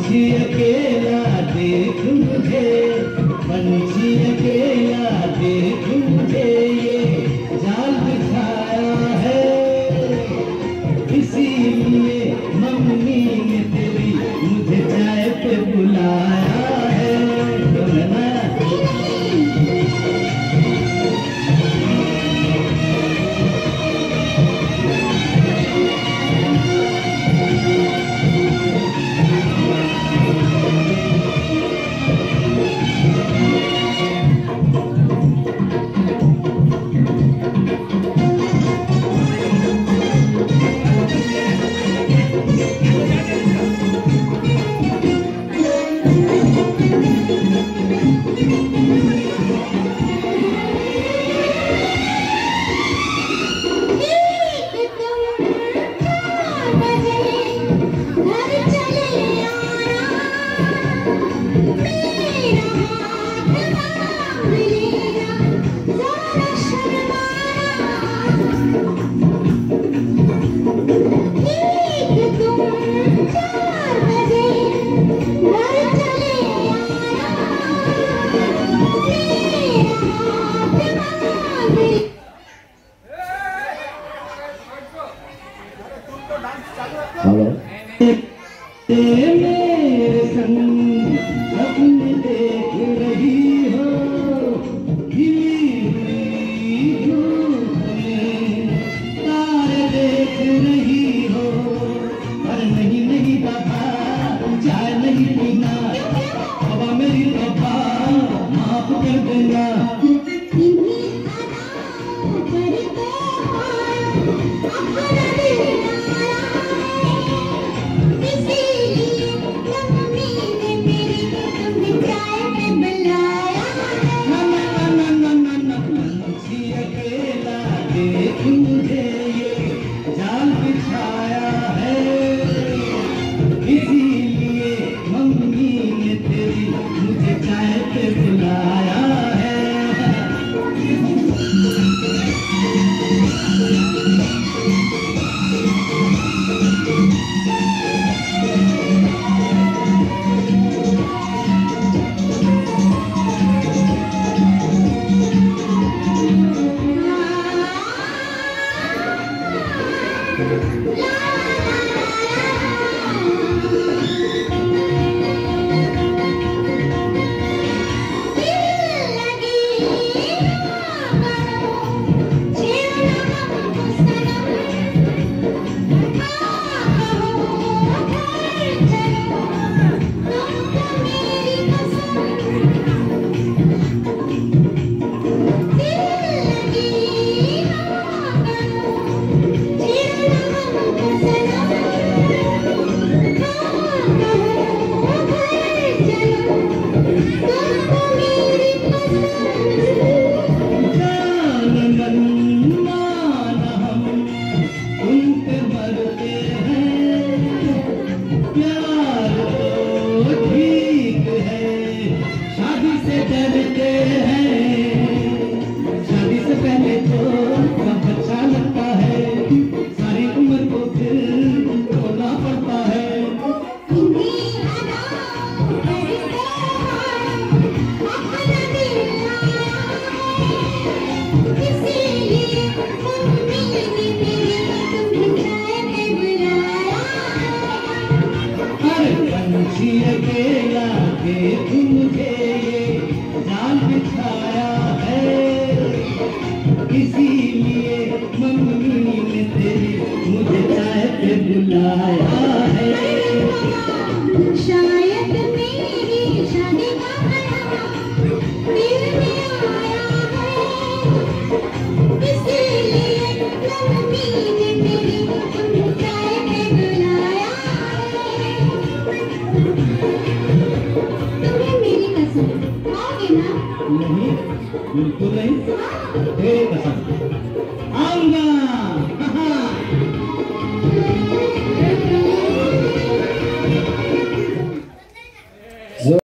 पंछी अकेला देख मुझे, पंछी अकेला देख मुझे, ये जाल बिछाया है, इसीलिए मम्मी ने तेरी मुझे चाय पे बुलाया है। मेरे संग अपने देख रही हो, गिरी हुई धूप में तारे देख रही हो, पर नहीं नहीं बाबा चाय नहीं पीना, बाबा मेरी बाबा माफ कर देना। शायद मेरी शादी का दिल में आया है, इसीलिए मम्मी ने मेरी चाय पे बुलाया है। तुम्हें मेरी कसम आओगे ना? नहीं, बिल्कुल नहीं, तेरी कसम आऊंगा।